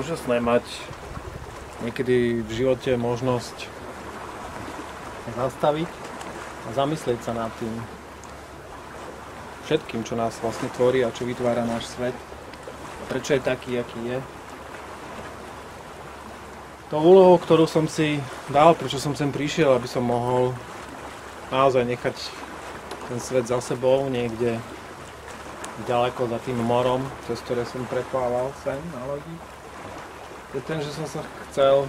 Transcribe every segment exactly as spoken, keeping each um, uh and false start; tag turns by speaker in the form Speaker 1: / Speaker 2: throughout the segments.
Speaker 1: úžasné mať niekedy v živote možnosť zastaviť a zamyslieť sa nad tým všetkým, čo nás vlastne tvorí a čo vytvára náš svet. A prečo je taký, aký je. To úlohou, ktorú som si dal, prečo som sem prišiel, aby som mohol naozaj nechať ten svet za sebou niekde ďaleko za tým morom, cez ktoré som preplával sem na lodi, je ten, že som sa chcel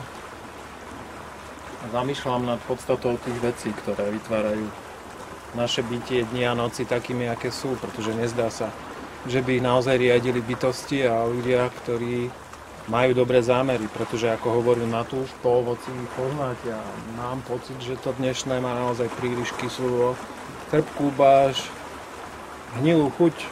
Speaker 1: a zamýšľam nad podstatou tých vecí, ktoré vytvárajú naše bytie dni a noci takými, aké sú, pretože nezdá sa, že by ich naozaj riadili bytosti a ľudia, ktorí majú dobré zámery, pretože ako hovoril Matúš, po ovoci poznáte a mám pocit, že to dnešné má naozaj príliš kyslú, trpkú báž, hnilú chuť.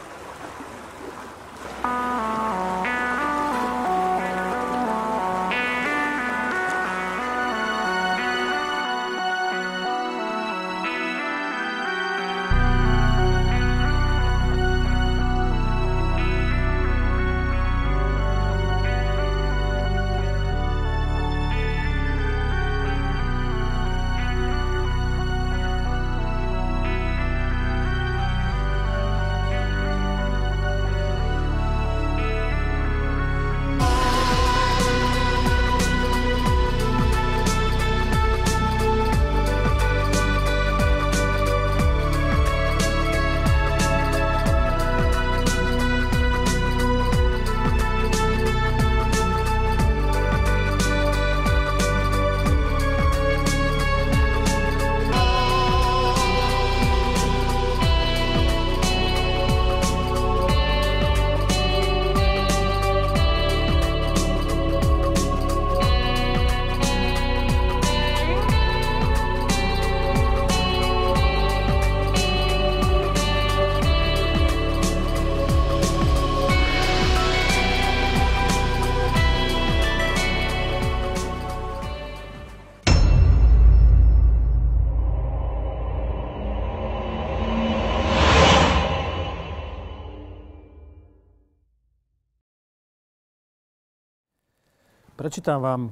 Speaker 1: Prečítam vám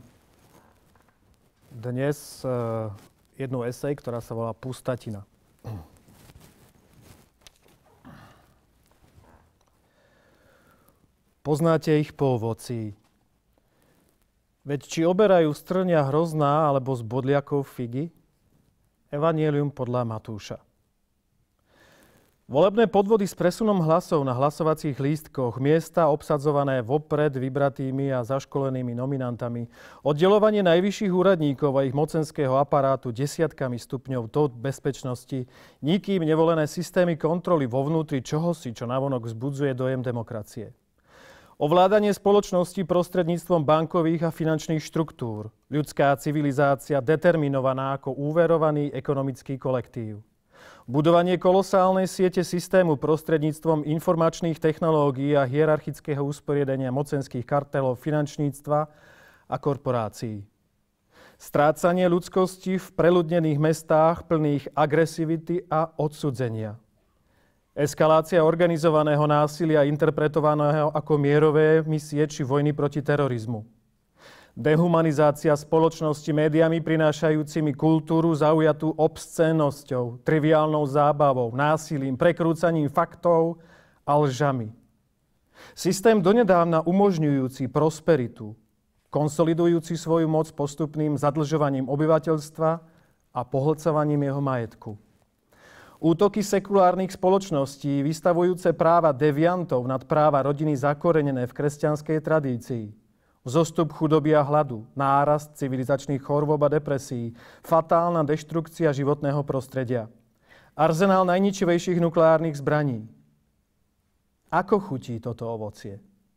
Speaker 1: dnes jednu esej, ktorá sa volá Pustatina. Poznáte ich po ovocí. Veď či oberajú z trňa hrozná alebo z bodliakov figy? Evangelium podľa Matúša. Volebné podvody s presunom hlasov na hlasovacích lístkoch, miesta obsadzované vopred vybratými a zaškolenými nominantami, oddelovanie najvyšších úradníkov a ich mocenského aparátu desiatkami stupňov do bezpečnosti, nikým nevolené systémy kontroly vo vnútri čohosi, čo navonok vzbudzuje dojem demokracie. Ovládanie spoločnosti prostredníctvom bankových a finančných štruktúr, ľudská civilizácia determinovaná ako úverovaný ekonomický kolektív. Budovanie kolosálnej siete systému prostredníctvom informačných technológií a hierarchického usporiadania mocenských kartelov finančníctva a korporácií. Strácanie ľudskosti v preľudnených mestách plných agresivity a odsudzenia. Eskalácia organizovaného násilia interpretovaného ako mierové misie či vojny proti terorizmu. Dehumanizácia spoločnosti médiami prinášajúcimi kultúru zaujatú obscénnosťou, triviálnou zábavou, násilím, prekrúcaním faktov a lžami. Systém donedávna umožňujúci prosperitu, konsolidujúci svoju moc postupným zadlžovaním obyvateľstva a pohlcovaním jeho majetku. Útoky sekulárnych spoločností vystavujúce práva deviantov nad práva rodiny zakorenené v kresťanskej tradícii. Vzostup chudoby a hladu, nárast civilizačných chorôb a depresí, fatálna deštrukcia životného prostredia. Arzenál najničivejších nukleárnych zbraní. Ako chutí toto ovocie?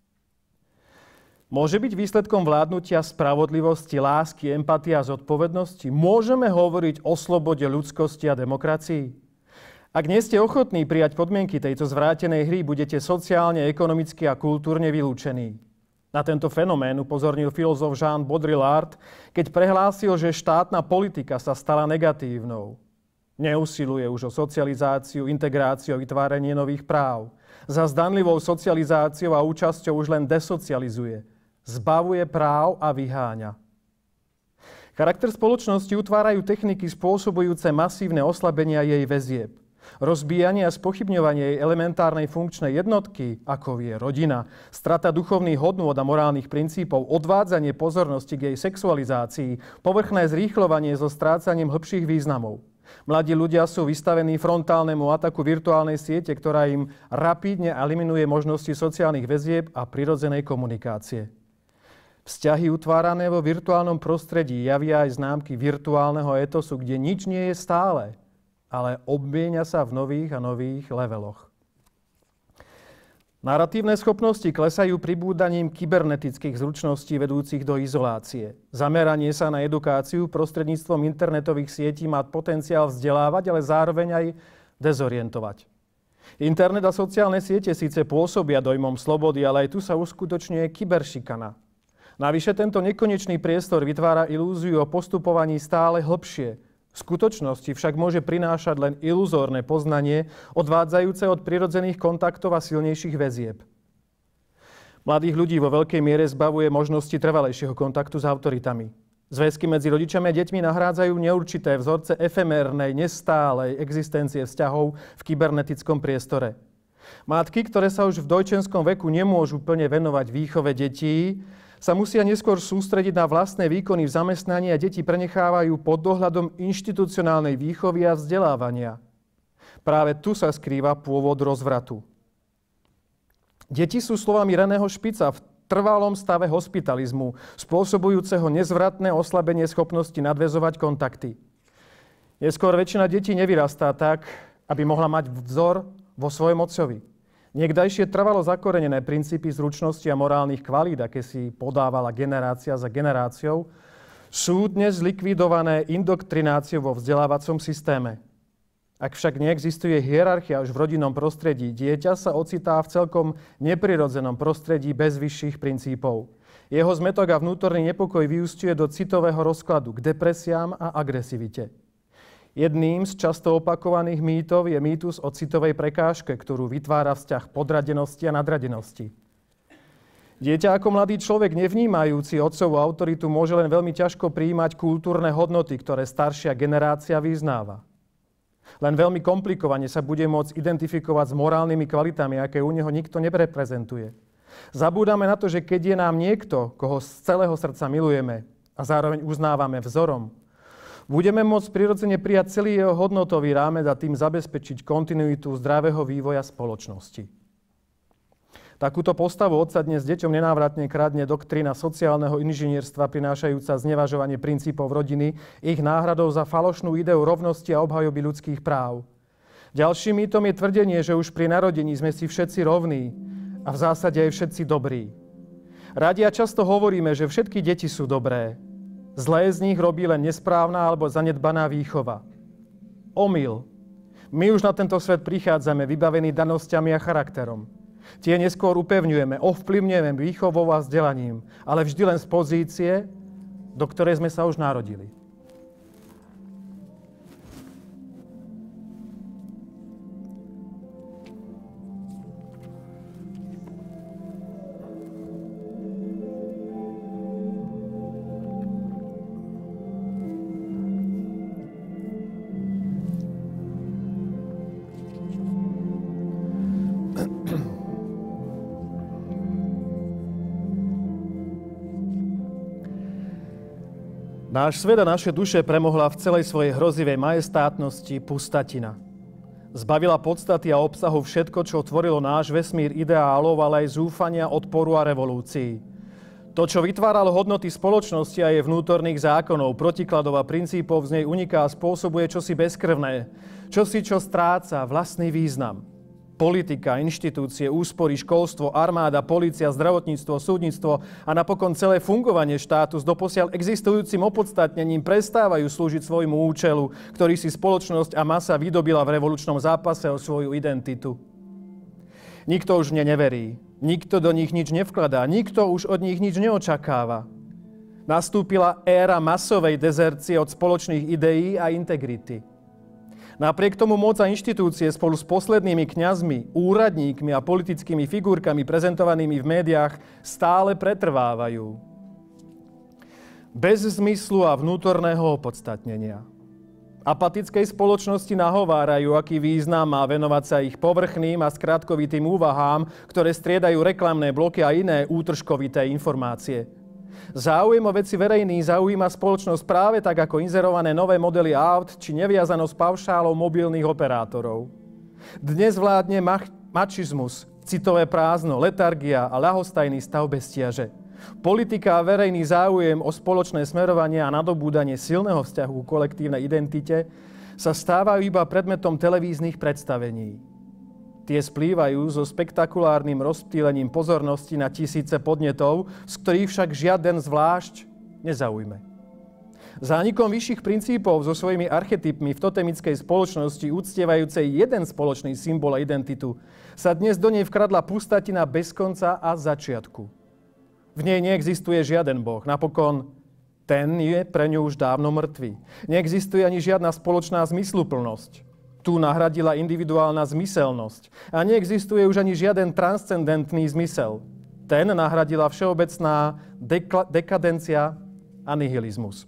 Speaker 1: Môže byť výsledkom vládnutia spravodlivosti, lásky, empatie a zodpovednosti? Môžeme hovoriť o slobode, ľudskosti a demokracii? Ak nie ste ochotní prijať podmienky tejto zvrátenej hry, budete sociálne, ekonomicky a kultúrne vylúčení. Na tento fenomén upozornil filozof Jean Baudrillard, keď prehlásil, že štátna politika sa stala negatívnou. Neusiluje už o socializáciu, integráciu a vytváranie nových práv. Za zdanlivou socializáciou a účasťou už len desocializuje zbavuje práv a vyháňa. Charakter spoločnosti utvárajú techniky spôsobujúce masívne oslabenia jej väzieb. Rozbíjanie a spochybňovanie jej elementárnej funkčnej jednotky, ako je rodina, strata duchovných hodnôt a morálnych princípov, odvádzanie pozornosti k jej sexualizácii, povrchné zrýchľovanie so strácaním hĺbších významov. Mladí ľudia sú vystavení frontálnemu ataku virtuálnej siete, ktorá im rapídne eliminuje možnosti sociálnych väzieb a prirodzenej komunikácie. Vzťahy utvárané vo virtuálnom prostredí javia aj známky virtuálneho etosu, kde nič nie je stále, ale obmienia sa v nových a nových leveloch. Naratívne schopnosti klesajú pribúdaním kybernetických zručností vedúcich do izolácie. Zameranie sa na edukáciu prostredníctvom internetových sietí má potenciál vzdelávať, ale zároveň aj dezorientovať. Internet a sociálne siete síce pôsobia dojmom slobody, ale aj tu sa uskutočňuje kyberšikana. Navyše tento nekonečný priestor vytvára ilúziu o postupovaní stále hlbšie. V skutočnosti však môže prinášať len iluzórne poznanie, odvádzajúce od prirodzených kontaktov a silnejších väzieb. Mladých ľudí vo veľkej miere zbavuje možnosti trvalejšieho kontaktu s autoritami. Zväzky medzi rodičami a deťmi nahrádzajú neurčité vzorce efemérnej, nestálej existencie vzťahov v kybernetickom priestore. Matky, ktoré sa už v dojčenskom veku nemôžu plne venovať výchove detí, sa musia neskôr sústrediť na vlastné výkony v zamestnaní a deti prenechávajú pod dohľadom inštitucionálnej výchovy a vzdelávania. Práve tu sa skrýva pôvod rozvratu. Deti sú slovami Reného Špica v trvalom stave hospitalizmu, spôsobujúceho nezvratné oslabenie schopnosti nadväzovať kontakty. Neskôr väčšina detí nevyrastá tak, aby mohla mať vzor vo svojom otcovi. Niekdajšie trvalo zakorenené princípy zručnosti a morálnych kvalít, aké si podávala generácia za generáciou, sú dnes likvidované indoktrináciou vo vzdelávacom systéme. Ak však neexistuje hierarchia už v rodinnom prostredí, dieťa sa ocitá v celkom neprirodzenom prostredí bez vyšších princípov. Jeho zmätok a vnútorný nepokoj vyúsťuje do citového rozkladu, k depresiám a agresivite. Jedným z často opakovaných mýtov je mýtus o citovej prekážke, ktorú vytvára vzťah podradenosti a nadradenosti. Dieťa ako mladý človek nevnímajúci otcovú autoritu môže len veľmi ťažko prijímať kultúrne hodnoty, ktoré staršia generácia vyznáva. Len veľmi komplikovane sa bude môcť identifikovať s morálnymi kvalitami, aké u neho nikto nereprezentuje. Zabúdame na to, že keď je nám niekto, koho z celého srdca milujeme a zároveň uznávame vzorom, budeme môcť prirodzene prijať celý jeho hodnotový rámec a tým zabezpečiť kontinuitu zdravého vývoja spoločnosti. Takúto postavu otca dnes deťom nenávratne kradne doktrína sociálneho inžinierstva prinášajúca znevažovanie princípov rodiny, ich náhradou za falošnú ideu rovnosti a obhajoby ľudských práv. Ďalším mýtom je tvrdenie, že už pri narodení sme si všetci rovní a v zásade aj všetci dobrí. Radi a často hovoríme, že všetky deti sú dobré. Zlé z nich robí len nesprávna alebo zanedbaná výchova. Omyl. My už na tento svet prichádzame vybavení danosťami a charakterom. Tie neskôr upevňujeme, ovplyvňujeme výchovou a vzdelaním, ale vždy len z pozície, do ktorej sme sa už narodili. Náš svet a naše duše premohla v celej svojej hrozivej majestátnosti pustatina. Zbavila podstaty a obsahu všetko, čo tvorilo náš vesmír ideálov, ale aj zúfania, odporu a revolúcií. To, čo vytváralo hodnoty spoločnosti a jej vnútorných zákonov, protikladov a princípov, z nej uniká a spôsobuje čosi bezkrvné, čosi, čo stráca vlastný význam. Politika, inštitúcie, úspory, školstvo, armáda, polícia, zdravotníctvo, súdnictvo a napokon celé fungovanie štátu s doposiaľ existujúcim opodstatnením prestávajú slúžiť svojmu účelu, ktorý si spoločnosť a masa vydobila v revolučnom zápase o svoju identitu. Nikto už mne neverí, nikto do nich nič nevkladá, nikto už od nich nič neočakáva. Nastúpila éra masovej dezercie od spoločných ideí a integrity. Napriek tomu moc a inštitúcie spolu s poslednými kňazmi, úradníkmi a politickými figurkami prezentovanými v médiách stále pretrvávajú. Bez zmyslu a vnútorného opodstatnenia. Apatickej spoločnosti nahovárajú, aký význam má venovať sa ich povrchným a skratkovitým úvahám, ktoré striedajú reklamné bloky a iné útržkovité informácie. Záujem o veci verejný zaujíma spoločnosť práve tak ako inzerované nové modely aut či neviazanosť paušálov mobilných operátorov. Dnes vládne mach- mačizmus, citové prázdno, letargia a ľahostajný stav beztiaže. Politika a verejný záujem o spoločné smerovanie a nadobúdanie silného vzťahu k kolektívnej identite sa stávajú iba predmetom televíznych predstavení. Tie splývajú so spektakulárnym rozptýlením pozornosti na tisíce podnetov, z ktorých však žiaden zvlášť nezaujme. Zánikom vyšších princípov so svojimi archetypmi v totemickej spoločnosti uctievajúcej jeden spoločný symbol a identitu sa dnes do nej vkradla pustatina bez konca a začiatku. V nej neexistuje žiaden boh. Napokon ten je pre ňu už dávno mŕtvý. Neexistuje ani žiadna spoločná zmysluplnosť. Tu nahradila individuálna zmyselnosť. A neexistuje už ani žiaden transcendentný zmysel. Ten nahradila všeobecná dekla- dekadencia a nihilizmus.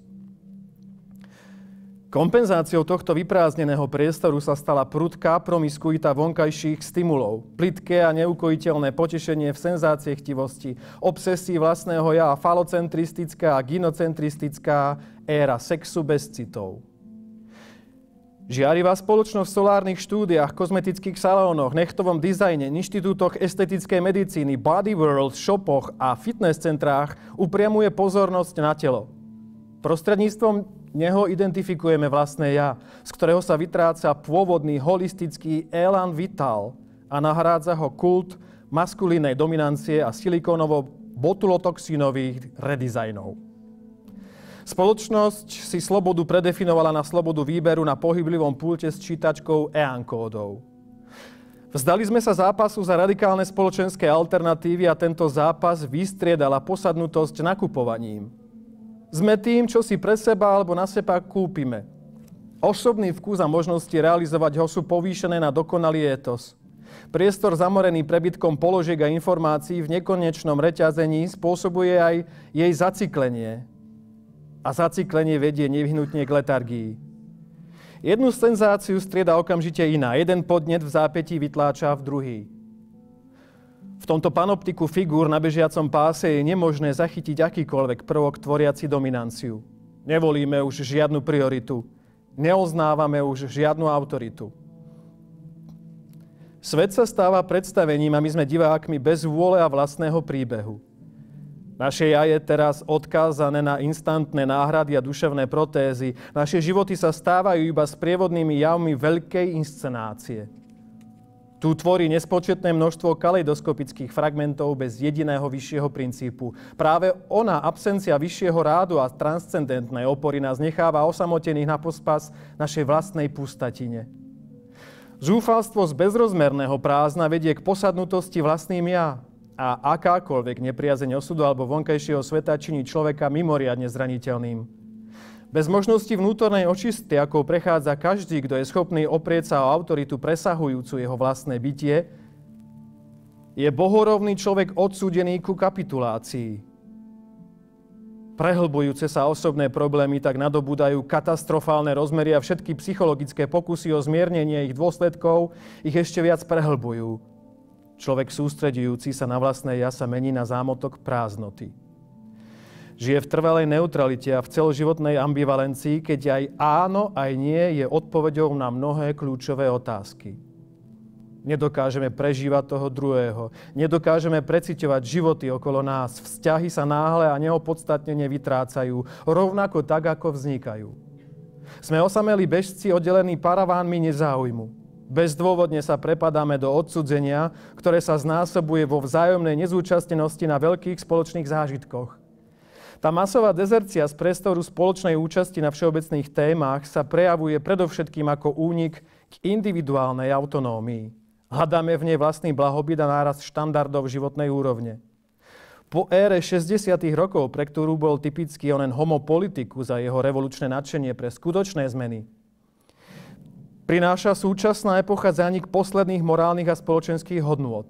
Speaker 1: Kompenzáciou tohto vyprázdneného priestoru sa stala prudká promiskuita vonkajších stimulov, plitké a neukojiteľné potešenie v senzáciechtivosti, obsesii vlastného ja, falocentristická a ginocentristická éra sexu bez citov. Žiarivá spoločnosť v solárnych štúdiách, kozmetických salónoch, nechtovom dizajne, inštitútoch estetickej medicíny, body world, shopoch a fitness centrách upriamuje pozornosť na telo. Prostredníctvom neho identifikujeme vlastné ja, z ktorého sa vytráca pôvodný holistický élan vital a nahrádza ho kult maskulínnej dominancie a silikónovo-botulotoxínových redizajnov. Spoločnosť si slobodu predefinovala na slobodu výberu na pohyblivom pulte s čítačkou é á en kódov. Vzdali sme sa zápasu za radikálne spoločenské alternatívy a tento zápas vystriedala posadnutosť nakupovaním. Sme tým, čo si pre seba alebo na seba kúpime. Osobný vkus a možnosti realizovať ho sú povýšené na dokonalý étos. Priestor zamorený prebytkom položiek a informácií v nekonečnom reťazení spôsobuje aj jej zacyklenie. A zacyklenie vedie nevyhnutne k letargii. Jednu senzáciu strieda okamžite iná. Jeden podnet v zápätí vytláča v druhý. V tomto panoptiku figúr na bežiacom páse je nemožné zachytiť akýkoľvek prvok tvoriaci dominanciu. Nevolíme už žiadnu prioritu. Neoznávame už žiadnu autoritu. Svet sa stáva predstavením a my sme divákmi bez vôle a vlastného príbehu. Naše ja je teraz odkázané na instantné náhrady a duševné protézy. Naše životy sa stávajú iba sprievodnými javmi veľkej inscenácie. Tu tvorí nespočetné množstvo kaleidoskopických fragmentov bez jediného vyššieho princípu. Práve ona, absencia vyššieho rádu a transcendentnej opory nás necháva osamotených na pospas našej vlastnej pustatine. Zúfalstvo z bezrozmerného prázdna vedie k posadnutosti vlastným ja. A akákoľvek nepriazeň osudu alebo vonkajšieho sveta činí človeka mimoriadne zraniteľným. Bez možnosti vnútornej očisty, akou prechádza každý, kto je schopný oprieť sa o autoritu presahujúcu jeho vlastné bytie, je bohorovný človek odsúdený ku kapitulácii. Prehlbujúce sa osobné problémy tak nadobúdajú katastrofálne rozmery a všetky psychologické pokusy o zmiernenie ich dôsledkov ich ešte viac prehlbujú. Človek sústredujúci sa na vlastné ja sa mení na zámotok prázdnoty. Žije v trvalej neutralite a v celoživotnej ambivalencii, keď aj áno, aj nie je odpoveďou na mnohé kľúčové otázky. Nedokážeme prežívať toho druhého. Nedokážeme preciťovať životy okolo nás. Vzťahy sa náhle a neopodstatnene vytrácajú, rovnako tak, ako vznikajú. Sme osamelí bežci oddelení paravánmi nezáujmu. Bezdôvodne sa prepadáme do odsudzenia, ktoré sa znásobuje vo vzájomnej nezúčastnenosti na veľkých spoločných zážitkoch. Tá masová dezercia z priestoru spoločnej účasti na všeobecných témach sa prejavuje predovšetkým ako únik k individuálnej autonómii. Hľadáme v nej vlastný blahobyt a nárast štandardov životnej úrovne. Po ére šesťdesiatych rokov, pre ktorú bol typický onen homo politicus a jeho revolučné nadšenie pre skutočné zmeny, Prináša súčasná epocha zánik posledných morálnych a spoločenských hodnôt.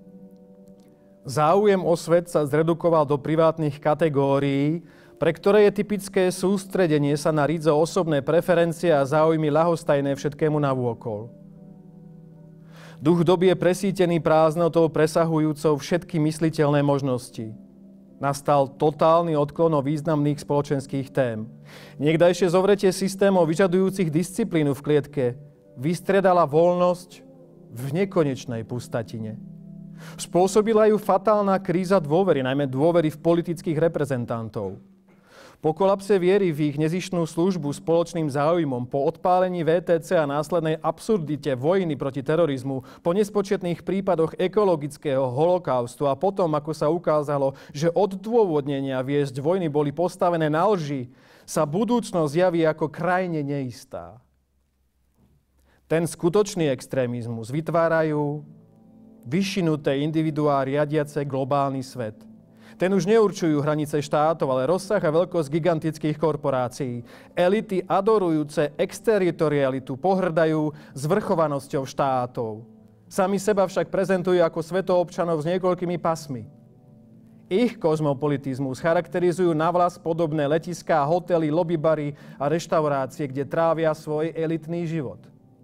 Speaker 1: Záujem o svet sa zredukoval do privátnych kategórií, pre ktoré je typické sústredenie sa na rydzo osobné preferencie a záujmy ľahostajné všetkému navôkol. Duch doby je presýtený prázdnotou presahujúcou všetky mysliteľné možnosti. Nastal totálny odklon od významných spoločenských tém. Niekdajšie zovretie systémov vyžadujúcich disciplínu v klietke vystredala voľnosť v nekonečnej pustatine. Spôsobila ju fatálna kríza dôvery, najmä dôvery v politických reprezentantov. Po kolapse viery v ich nezištnú službu spoločným záujmom, po odpálení vé té cé a následnej absurdite vojny proti terorizmu, po nespočetných prípadoch ekologického holokaustu a potom, ako sa ukázalo, že odôvodnenia viesť vojny boli postavené na lži, sa budúcnosť javí ako krajne neistá. Ten skutočný extrémizmus vytvárajú vyšinuté individuá riadiace globálny svet. Ten už neurčujú hranice štátov, ale rozsah a veľkosť gigantických korporácií. Elity adorujúce exteritorialitu pohrdajú zvrchovanosťou štátov. Sami seba však prezentujú ako svetoobčanov s niekoľkými pasmi. Ich kozmopolitizmus charakterizujú navlas podobné letiská, hotely, lobbybary a reštaurácie, kde trávia svoj elitný život.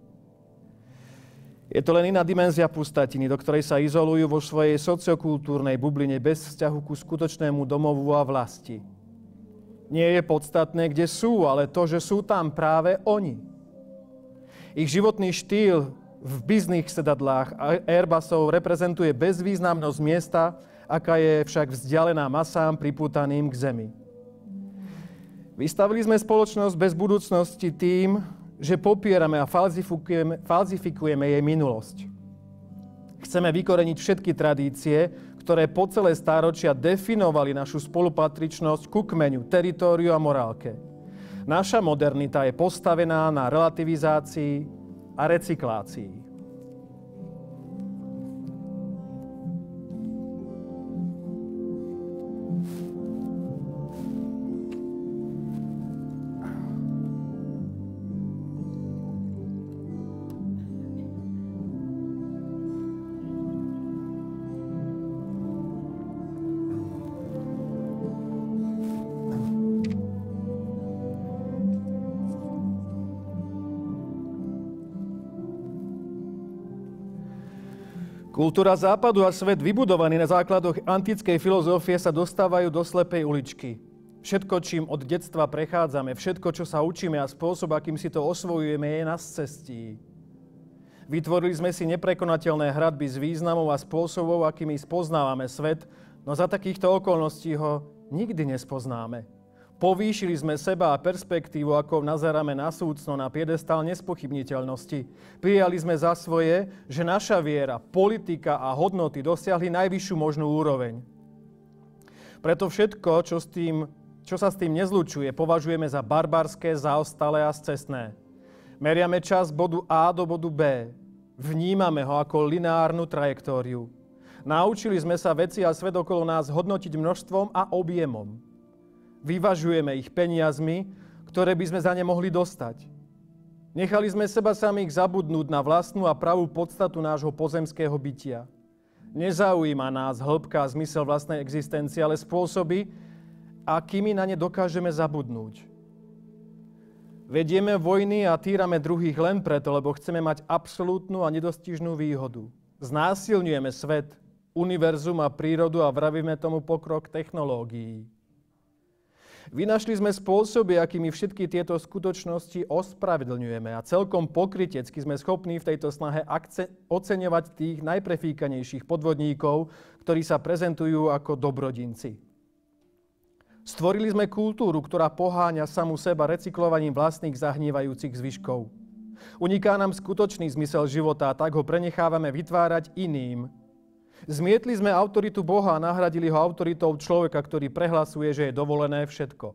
Speaker 1: Je to len iná dimenzia pustatiny, do ktorej sa izolujú vo svojej sociokultúrnej bubline bez vzťahu ku skutočnému domovu a vlasti. Nie je podstatné, kde sú, ale to, že sú tam práve oni. Ich životný štýl v bizných sedadlách Airbusov reprezentuje bezvýznamnosť miesta, aká je však vzdialená masám pripútaným k zemi. Vystavili sme spoločnosť bez budúcnosti tým, že popierame a falzifikujeme, falzifikujeme jej minulosť. Chceme vykoreniť všetky tradície, ktoré po celé stáročia definovali našu spolupatričnosť ku kmeňu, teritóriu a morálke. Naša modernita je postavená na relativizácii a recyklácii. Kultúra západu a svet vybudovaný na základoch antickej filozofie sa dostávajú do slepej uličky. Všetko, čím od detstva prechádzame, všetko, čo sa učíme a spôsob, akým si to osvojujeme, je na scestí. Vytvorili sme si neprekonateľné hradby s významov a spôsobov, akými spoznávame svet, no za takýchto okolností ho nikdy nespoznáme. Povýšili sme seba a perspektívu, ako nazeráme na súcno, na piedestál nespochybniteľnosti. Prijali sme za svoje, že naša viera, politika a hodnoty dosiahli najvyššiu možnú úroveň. Preto všetko, čo, s tým, čo sa s tým nezlučuje, považujeme za barbarské, zaostalé a scestné. Meriame čas bodu A do bodu B. Vnímame ho ako lineárnu trajektóriu. Naučili sme sa veci a svet okolo nás hodnotiť množstvom a objemom. Vyvažujeme ich peniazmi, ktoré by sme za ne mohli dostať. Nechali sme seba samých zabudnúť na vlastnú a pravú podstatu nášho pozemského bytia. Nezaujíma nás hĺbka a zmysel vlastnej existencie, ale spôsoby, akými na ne dokážeme zabudnúť. Vedieme vojny a týrame druhých len preto, lebo chceme mať absolútnu a nedostižnú výhodu. Znásilňujeme svet, univerzum a prírodu a vravíme tomu pokrok technológií. Vynašli sme spôsoby, akými všetky tieto skutočnosti ospravedlňujeme a celkom pokrytecky sme schopní v tejto snahe akce- oceňovať tých najprefíkanejších podvodníkov, ktorí sa prezentujú ako dobrodinci. Stvorili sme kultúru, ktorá poháňa samu seba recyklovaním vlastných zahnívajúcich zvyškov. Uniká nám skutočný zmysel života a tak ho prenechávame vytvárať iným. Zmietli sme autoritu Boha a nahradili ho autoritou človeka, ktorý prehlasuje, že je dovolené všetko.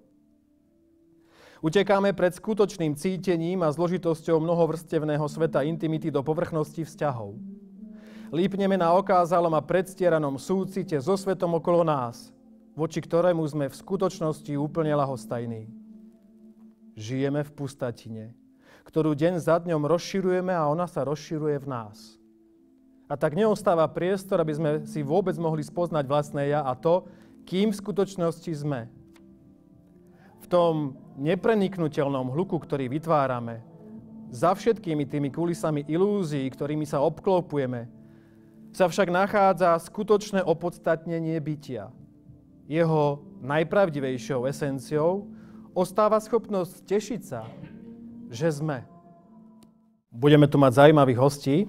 Speaker 1: Utekáme pred skutočným cítením a zložitosťou mnohovrstevného sveta intimity do povrchnosti vzťahov. Lípneme na okázalom a predstieranom súcite so svetom okolo nás, voči ktorému sme v skutočnosti úplne ľahostajní. Žijeme v pustatine. ktorú deň za dňom rozširujeme a ona sa rozširuje v nás. A tak neostáva priestor, aby sme si vôbec mohli spoznať vlastné ja a to, kým v skutočnosti sme. V tom nepreniknuteľnom hluku, ktorý vytvárame, za všetkými tými kulisami ilúzií, ktorými sa obklopujeme, sa však nachádza skutočné opodstatnenie bytia. Jeho najpravdivejšou esenciou ostáva schopnosť tešiť sa, že sme. Budeme tu mať zaujímavých hostí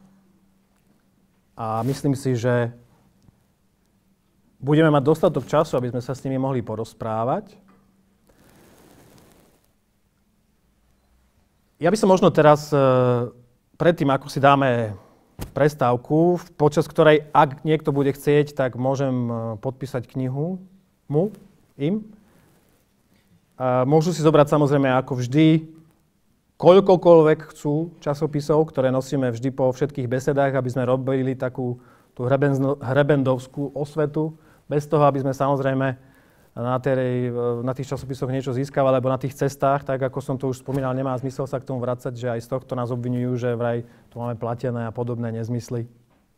Speaker 1: a myslím si, že budeme mať dostatok času, aby sme sa s nimi mohli porozprávať. Ja by som možno teraz, predtým, ako si dáme prestávku, počas ktorej, ak niekto bude chcieť, tak môžem podpísať knihu mu, im. A môžu si zobrať samozrejme ako vždy koľkokoľvek chcú časopisov, ktoré nosíme vždy po všetkých besedách, aby sme robili takú tú hrebendovskú osvetu, bez toho, aby sme samozrejme na, tej, na tých časopisoch niečo získavali, alebo na tých cestách, tak ako som to už spomínal, nemá zmysel sa k tomu vracať, že aj z tohto nás obviňujú, že vraj tu máme platené a podobné nezmysly.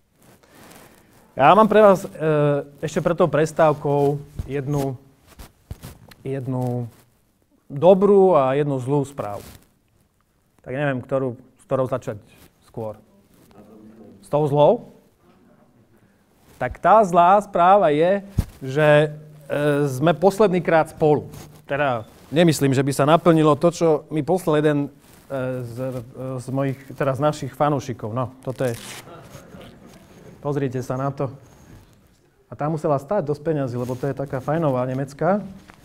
Speaker 1: Ja mám pre vás e, ešte pred tou prestávkou jednu, jednu dobrú a jednu zlú správu. Tak neviem, ktorú, s ktorou začať skôr. S tou zlou? Tak tá zlá správa je, že e, sme posledný krát spolu. Teda nemyslím, že by sa naplnilo to, čo mi poslal jeden e, z, e, z mojich, teraz našich fanúšikov. No, toto je... Pozrite sa na to. A tá musela stáť dosť peňazí, lebo to je taká fajnová nemecká.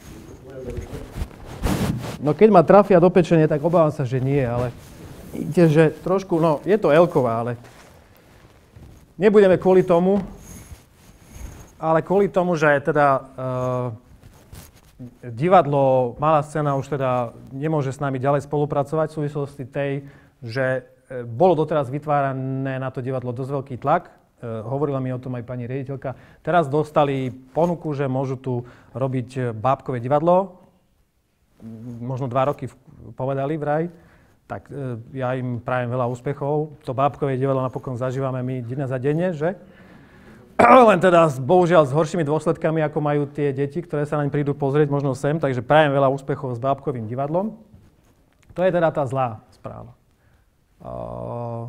Speaker 1: No keď ma trafia do pečenie, tak obávam sa, že nie, ale vidíte, že trošku, no je to elková, ale nebudeme kvôli tomu, ale kvôli tomu, že teda uh, divadlo, malá scéna už teda nemôže s nami ďalej spolupracovať v súvislosti tej, že bolo doteraz vytvárané na to divadlo dosť veľký tlak. Uh, hovorila mi o tom aj pani riaditeľka. Teraz dostali ponuku, že môžu tu robiť bábkové divadlo. Možno dva roky povedali vraj, tak e, ja im prajem veľa úspechov. To bábkové divadlo napokon zažívame my denne za denne, že? Len teda bohužiaľ s horšími dôsledkami, ako majú tie deti, ktoré sa naň prídu pozrieť možno sem, takže prajem veľa úspechov s bábkovým divadlom. To je teda tá zlá správa. Uh,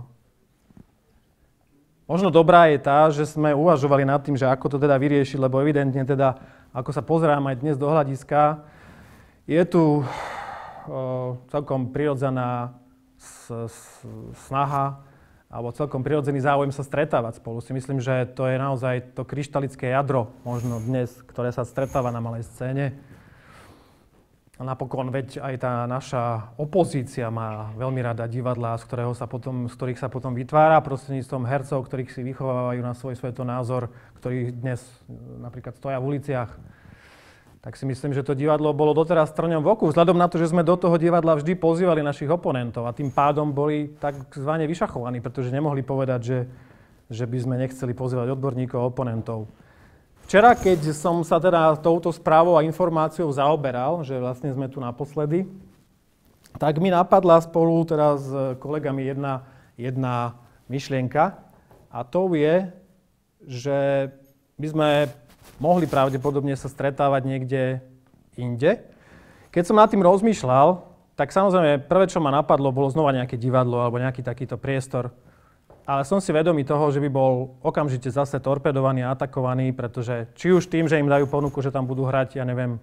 Speaker 1: možno dobrá je tá, že sme uvažovali nad tým, že ako to teda vyriešiť, lebo evidentne teda, ako sa pozerám aj dnes do hľadiska, je tu uh, celkom prirodzená s, s, snaha alebo celkom prirodzený záujem sa stretávať spolu. Si myslím, že to je naozaj to kryštalické jadro možno dnes, ktoré sa stretáva na malej scéne. A napokon veď aj tá naša opozícia má veľmi rada divadlá, z, ktorého sa potom, z ktorých sa potom vytvára prostredníctvom hercov, ktorých si vychovávajú na svoj svetonázor, ktorí dnes napríklad stoja v uliciach. Tak si myslím, že to divadlo bolo doteraz trňom v oku, vzhľadom na to, že sme do toho divadla vždy pozývali našich oponentov a tým pádom boli takzvané vyšachovaní, pretože nemohli povedať, že, že by sme nechceli pozývať odborníkov a oponentov. Včera, keď som sa teda touto správou a informáciou zaoberal, že vlastne sme tu naposledy, tak mi napadla spolu teda s kolegami jedna, jedna myšlienka a to je, že by sme mohli pravdepodobne sa stretávať niekde inde. Keď som nad tým rozmýšľal, tak samozrejme prvé, čo ma napadlo, bolo znova nejaké divadlo alebo nejaký takýto priestor. Ale som si vedomý toho, že by bol okamžite zase torpedovaný a atakovaný, pretože či už tým, že im dajú ponuku, že tam budú hrať, ja neviem,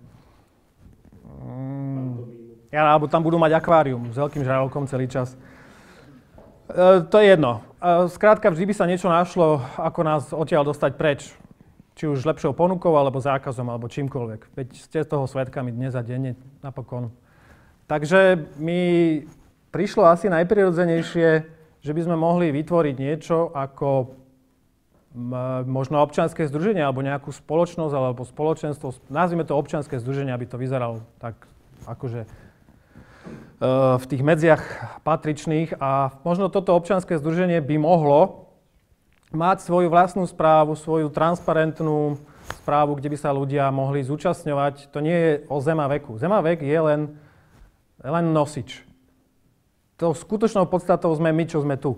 Speaker 1: mm, ja, alebo tam budú mať akvárium s veľkým žralokom celý čas. E, to je jedno. E, skrátka, vždy by sa niečo našlo, ako nás odtiaľ dostať preč. Či už lepšou ponukou, alebo zákazom, alebo čímkoľvek. Veď ste toho svedkami dnes a denne napokon. Takže mi prišlo asi najprirodzenejšie, že by sme mohli vytvoriť niečo ako možno občianske združenie, alebo nejakú spoločnosť, alebo spoločenstvo. Nazvime to občianske združenie, aby to vyzeralo tak akože v tých medziach patričných. A možno toto občianske združenie by mohlo mať svoju vlastnú správu, svoju transparentnú správu, kde by sa ľudia mohli zúčastňovať. To nie je o zem a veku. Zem a vek je len, len nosič. tou skutočnou podstatou sme my, čo sme tu.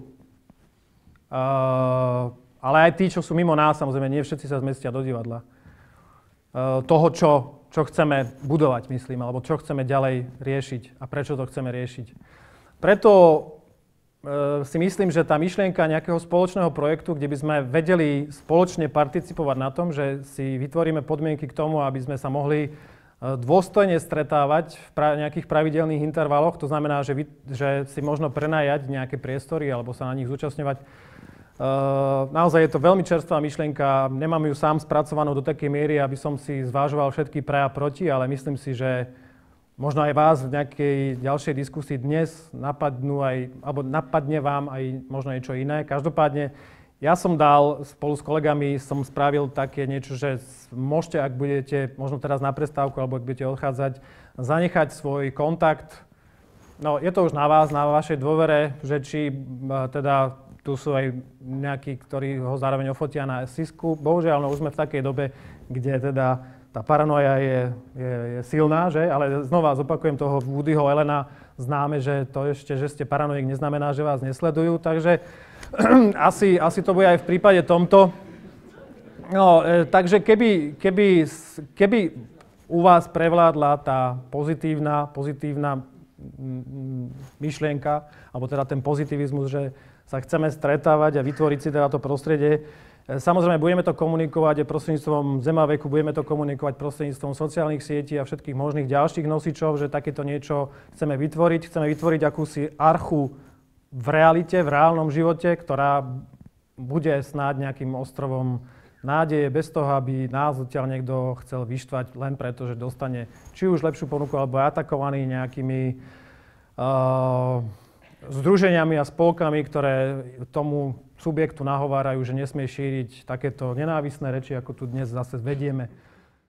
Speaker 1: Uh, ale aj tí, čo sú mimo nás, samozrejme, nie všetci sa zmestia do divadla. Uh, toho, čo, čo chceme budovať, myslím, alebo čo chceme ďalej riešiť a prečo to chceme riešiť. Preto uh, si myslím, že tá myšlienka nejakého spoločného projektu, kde by sme vedeli spoločne participovať na tom, že si vytvoríme podmienky k tomu, aby sme sa mohli dôstojne stretávať v pra- nejakých pravidelných intervaloch. To znamená, že, vy, že si možno prenajať nejaké priestory alebo sa na nich zúčastňovať. Uh, naozaj je to veľmi čerstvá myšlienka. Nemám ju sám spracovanú do takej miery, aby som si zvážoval všetky pre a proti, ale myslím si, že možno aj vás v nejakej ďalšej diskusii dnes napadnú aj, alebo napadne vám aj možno niečo iné. Každopádne ja som dal, spolu s kolegami som spravil také niečo, že môžete, ak budete možno teraz na prestávku, alebo ak budete odchádzať, zanechať svoj kontakt. No, je to už na vás, na vašej dôvere, že či teda tu sú aj nejakí, ktorí ho zároveň ofotia na sisku. Bohužiaľ, no už sme v takej dobe, kde teda tá paranoja je, je, je silná, že? Ale znova zopakujem toho Woodyho Allena, známe, že to ešte, že ste paranoik, neznamená, že vás nesledujú, takže Asi, asi to bude aj v prípade tomto. No, e, takže keby, keby, keby u vás prevládla tá pozitívna, pozitívna myšlienka, alebo teda ten pozitivizmus, že sa chceme stretávať a vytvoriť si teda to prostredie, e, samozrejme budeme to komunikovať prostredníctvom Zemaveku, budeme to komunikovať prostredníctvom sociálnych sietí a všetkých možných ďalších nosičov, že takéto niečo chceme vytvoriť. Chceme vytvoriť akúsi archu v realite, v reálnom živote, ktorá bude snáď nejakým ostrovom nádeje, bez toho, aby nás odtiaľ niekto chcel vyštvať len preto, že dostane či už lepšiu ponuku, alebo je atakovaný nejakými uh, združeniami a spolkami, ktoré tomu subjektu nahovárajú, že nesmie šíriť takéto nenávisné reči, ako tu dnes zase vedieme.